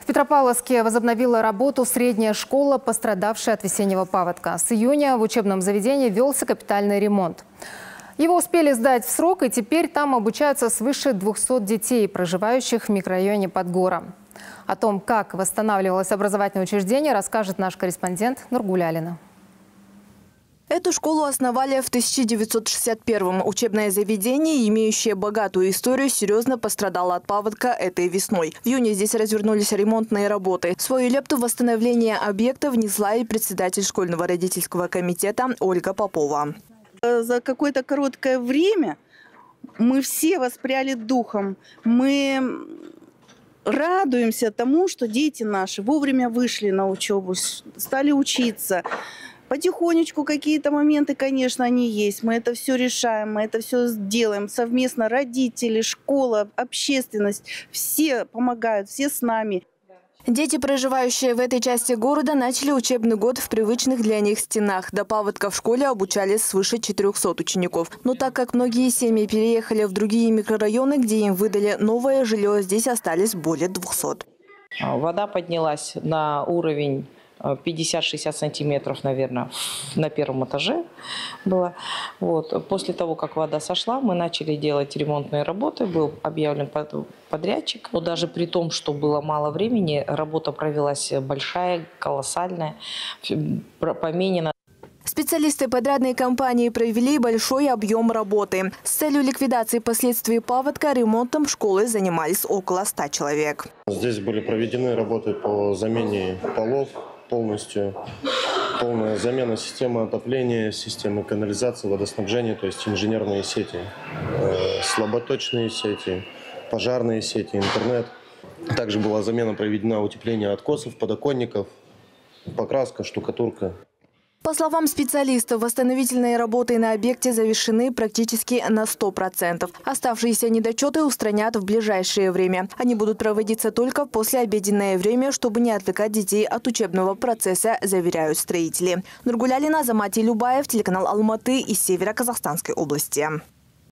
В Петропавловске возобновила работу средняя школа, пострадавшая от весеннего паводка. С июня в учебном заведении велся капитальный ремонт. Его успели сдать в срок, и теперь там обучаются свыше 200 детей, проживающих в микрорайоне Подгора. О том, как восстанавливалось образовательное учреждение, расскажет наш корреспондент Нургуля Алина. Эту школу основали в 1961-м. Учебное заведение, имеющее богатую историю, серьезно пострадало от паводка этой весной. В июне здесь развернулись ремонтные работы. Свою лепту в восстановление объекта внесла и председатель школьного родительского комитета Ольга Попова. За какое-то короткое время мы все воспряли духом. Мы радуемся тому, что дети наши вовремя вышли на учебу, стали учиться. Потихонечку какие-то моменты, конечно, они есть. Мы это все решаем, мы это все делаем совместно. Родители, школа, общественность, все помогают, все с нами. Дети, проживающие в этой части города, начали учебный год в привычных для них стенах. До паводка в школе обучались свыше 400 учеников. Но так как многие семьи переехали в другие микрорайоны, где им выдали новое жилье, здесь остались более 200. Вода поднялась на уровень 50-60 сантиметров, наверное, на первом этаже было. Вот. После того, как вода сошла, мы начали делать ремонтные работы. Был объявлен подрядчик. Но даже при том, что было мало времени, работа провелась большая, колоссальная, поменена. Специалисты подрядной компании провели большой объем работы. С целью ликвидации последствий паводка ремонтом школы занимались около 100 человек. Здесь были проведены работы по замене полов, полностью полная замена системы отопления, системы канализации, водоснабжения, то есть инженерные сети, слаботочные сети, пожарные сети, интернет. Также была замена проведена утепление откосов, подоконников, покраска, штукатурка. По словам специалистов, восстановительные работы на объекте завершены практически на 100%. Оставшиеся недочеты устранят в ближайшее время. Они будут проводиться только в послеобеденное время, чтобы не отвлекать детей от учебного процесса, заверяют строители. Нургуля Алина, Замати Любаев, телеканал Алматы из Северо-Казахстанской области.